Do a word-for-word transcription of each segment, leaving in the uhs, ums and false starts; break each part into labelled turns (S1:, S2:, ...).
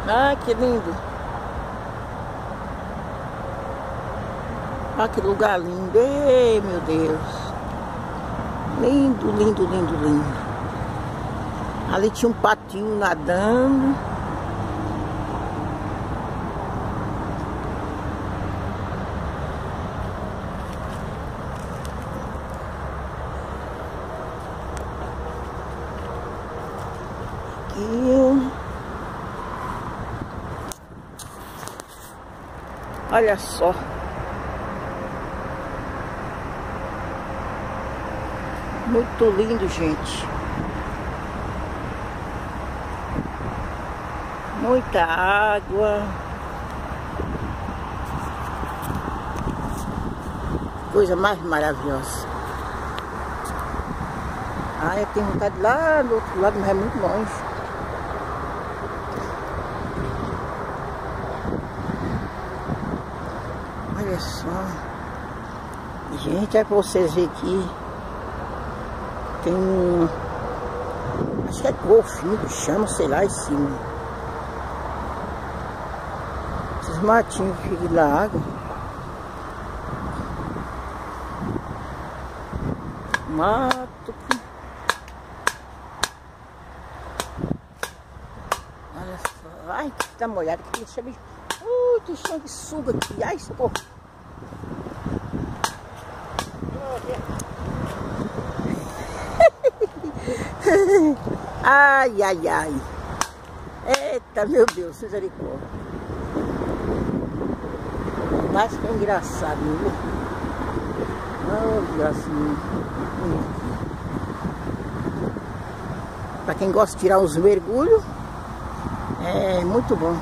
S1: Ah, que lindo. Ah, que lugar lindo. Ei, meu Deus. Lindo, lindo, lindo, lindo. Ali tinha um patinho nadando. Aqui. Olha só. Muito lindo, gente. Muita água. Coisa mais maravilhosa. Ah, eu tenho vontade de ir lá do outro lado, mas é muito longe. Olha só. Gente, é pra vocês verem aqui. Tem um... Acho que é golfinho que chama, sei lá, em cima. Esses matinhos que ficam na água. Mato. Olha só. Ai, que tá molhado aqui. Deixa eu ver. Ui, tem sanguessuga aqui. Ai, socorro. Ai, ai, ai. Eita, meu Deus, misericórdia. Mas que é engraçado, viu? Oh, gracinha. Para quem gosta de tirar os mergulhos, é muito bom.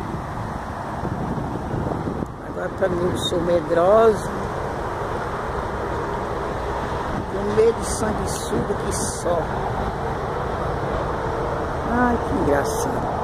S1: Agora para mim, eu sou medrosa. Com medo de sanguessuga que só. Ai, que engraçado.